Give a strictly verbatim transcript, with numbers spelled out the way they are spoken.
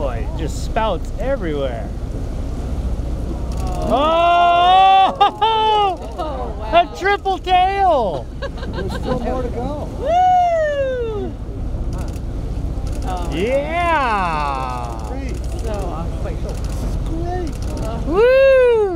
boy, just spouts everywhere. Oh! Oh, wow. A triple tail! There's still more to go. Woo! Oh, Yeah! Great. so awesome. Great. Oh. Woo!